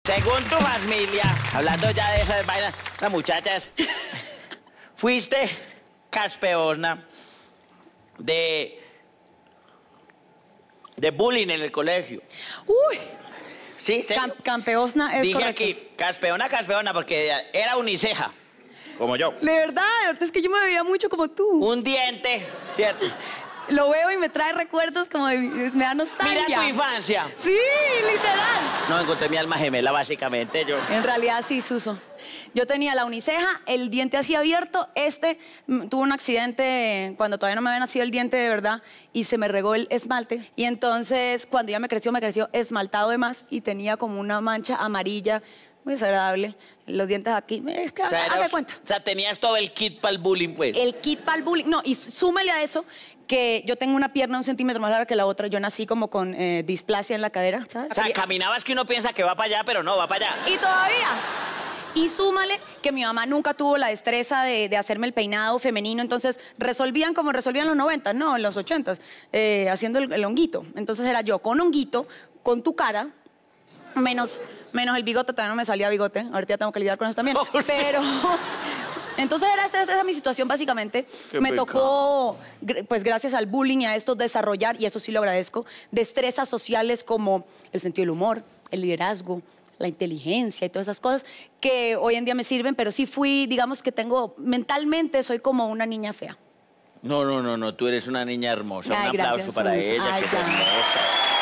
Según tu familia, hablando ya de esas vainas, las muchachas, fuiste campeona de bullying en el colegio. Uy, Sí, ¿serio? campeona es Dije correcto. aquí, campeona, porque era uniceja, como yo. De verdad es que yo me veía mucho como tú. Un diente, ¿cierto? Lo veo y me trae recuerdos como me da nostalgia. Mira tu infancia. Sí, literal. No, encontré mi alma gemela, básicamente, yo. En realidad sí, Suso. Yo tenía la uniceja, el diente así abierto. Tuvo un accidente cuando todavía no me había nacido el diente de verdad y se me regó el esmalte. Y entonces, cuando ya me creció esmaltado de más y tenía como una mancha amarilla muy desagradable. Los dientes aquí, es que hazte cuenta. O sea, tenías todo el kit para el bullying, pues. El kit para el bullying. No, y súmale a eso que yo tengo una pierna 1 centímetro más larga que la otra. Yo nací como con displasia en la cadera, ¿sabes? O sea, caminabas que uno piensa que va para allá, pero no, va para allá. Y todavía. Y súmale que mi mamá nunca tuvo la destreza de hacerme el peinado femenino, entonces resolvían como resolvían los 90, no, en los 80, haciendo el honguito. Entonces era yo con honguito, con tu cara, menos el bigote, todavía no me salía bigote, ahorita ya tengo que lidiar con eso también. Oh, sí. Pero entonces era esa mi situación básicamente. Qué me pecado. tocó, pues gracias al bullying y a esto, desarrollar, y eso sí lo agradezco, destrezas sociales como el sentido del humor, el liderazgo, la inteligencia y todas esas cosas que hoy en día me sirven, pero sí digamos que mentalmente soy como una niña fea. No, tú eres una niña hermosa. Ay, Un aplauso gracias, para Suso. ella, Ay, que es ya. hermosa.